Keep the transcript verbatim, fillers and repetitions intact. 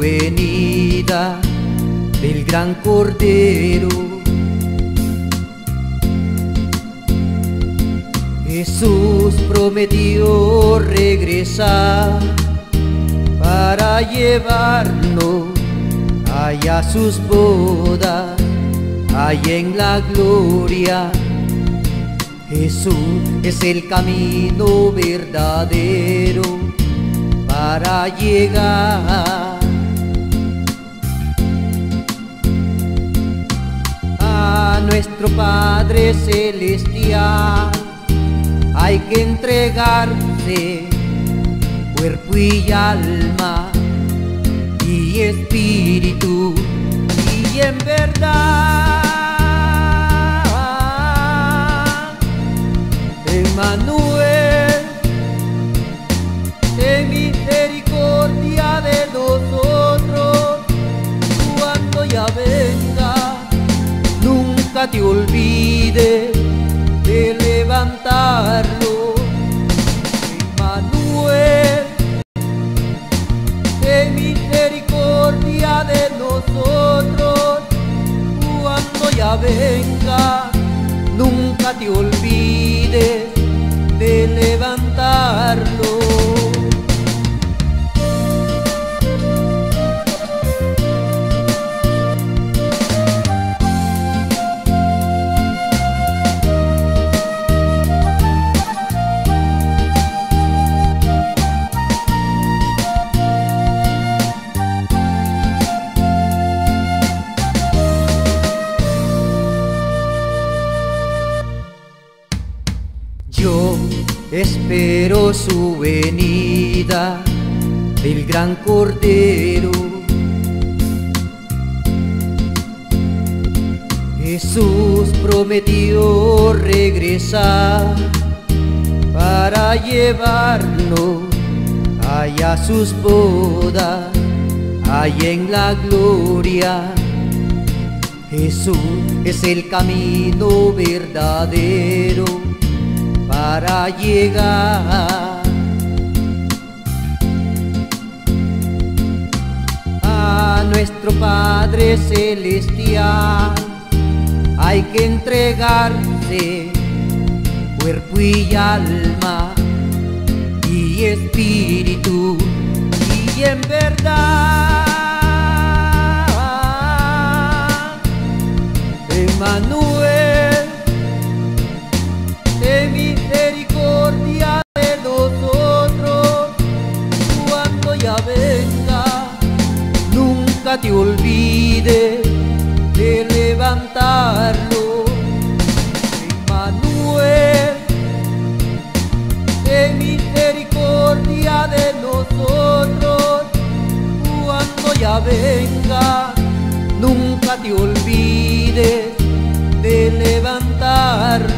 venida del gran Cordero. Jesús prometió regresar para llevarnos allá a sus bodas, allá en la gloria. Jesús es el camino verdadero para llegar a nuestro Padre Celestial. Hay que entregarse cuerpo y alma y espíritu, y en verdad Emmanuel, ten misericordia de nosotros cuando ya venga. Nunca te olvides de levantarlo. Emmanuel, ten misericordia de nosotros cuando ya venga. Nunca te olvides de levantarlo. Yo espero su venida del gran Cordero. Jesús prometió regresar para llevarnos allá a sus bodas, allá en la gloria. Jesús es el camino verdadero para llegar a nuestro Padre Celestial. Hay que entregarse cuerpo y alma y espíritu, y en verdad Emmanuel, ten misericordia de nosotros cuando ya venga. Nunca te olvides de levantarlo. Emmanuel, ten misericordia de nosotros cuando ya venga. Nunca te olvides de levantarlo.